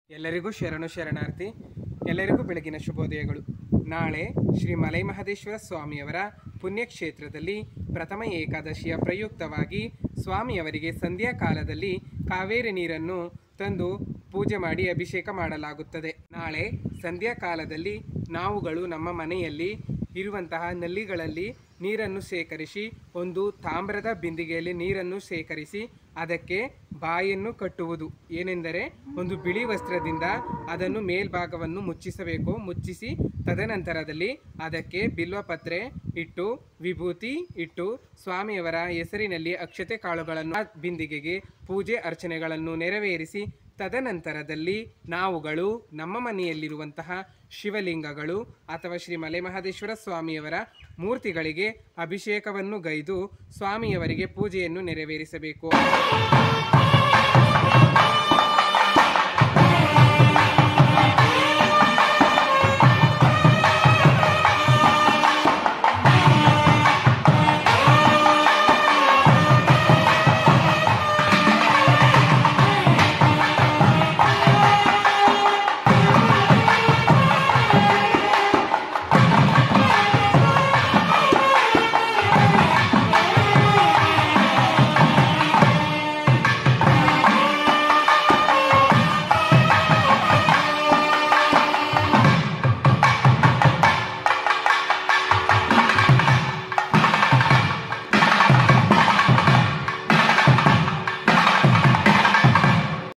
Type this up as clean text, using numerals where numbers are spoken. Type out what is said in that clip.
ಎಲ್ಲರಿಗೂ ಶರಣಾರ್ಥಿ. ಎಲ್ಲರಿಗೂ ಬೆಳಗಿನ ಶುಭೋದಯಗಳು. ನಾಳೆ ಶ್ರೀ ಮಲೈ ಮಹದೇಶ್ವರ ಸ್ವಾಮಿಯವರ ಪುಣ್ಯಕ್ಷೇತ್ರದಲ್ಲಿ ಪ್ರಥಮ ಏಕಾದಶಿಯ ಪ್ರಯುಕ್ತವಾಗಿ ಸ್ವಾಮಿಯವರಿಗೆ ಸಂಧ್ಯಾ ಕಾಲದಲ್ಲಿ ಕಾವೇರಿ ನೀರನ್ನು ತಂದು ಪೂಜೆ ಮಾಡಿ ಅಭಿಷೇಕ ಮಾಡಲಾಗುತ್ತದೆ. ನಾಳೆ ಸಂಧ್ಯಾ ಕಾಲದಲ್ಲಿ ನಾವುಗಳು ನಮ್ಮ ಮನೆಯಲ್ಲಿ ಇರುವಂತಹ ನಲ್ಲಿಗಳಲ್ಲಿ ನೀರನ್ನು ಸೇಕರಿಸಿ ಒಂದು ತಾಮ್ರದ ಬಿಂದಿಗೆಯಲ್ಲಿ ನೀರನ್ನು ಸೇಕರಿಸಿ ಅದಕ್ಕೆ ಬಾಯನ್ನು ಕಟ್ಟುವುದು. ಏನೆಂದರೆ ಒಂದು ಬಿಳಿ ವಸ್ತ್ರದಿಂದ ಅದನ್ನು ಮೇಲ್ಭಾಗವನ್ನು ಮುಚ್ಚಿಸಬೇಕು. ಮುಚ್ಚಿಸಿ ತದನಂತರದಲ್ಲಿ ಅದಕ್ಕೆ ಬಿಲ್ವಪತ್ರೆ ಇಟ್ಟು ವಿಭೂತಿ ಇಟ್ಟು ಸ್ವಾಮಿಯವರ ಹೆಸರಿನಲ್ಲಿ ಅಕ್ಷತೆ ಕಾಳುಗಳನ್ನು ಬಿಂದಿಗೆಗೆ ಪೂಜೆ ಅರ್ಚನೆಗಳನ್ನು ನೆರವೇರಿಸಿ ತದನಂತರದಲ್ಲಿ ನಾವುಗಳು ನಮ್ಮ ಮನೆಯಲ್ಲಿರುವಂತಹ ಶಿವಲಿಂಗಗಳು ಅಥವಾ ಶ್ರೀ ಮಲೈ ಮಹದೇಶ್ವರ ಸ್ವಾಮಿಯವರ ಮೂರ್ತಿಗಳಿಗೆ ಅಭಿಷೇಕವನ್ನು ಗೈದು ಸ್ವಾಮಿಯವರಿಗೆ ಪೂಜೆಯನ್ನು ನೆರವೇರಿಸಬೇಕು.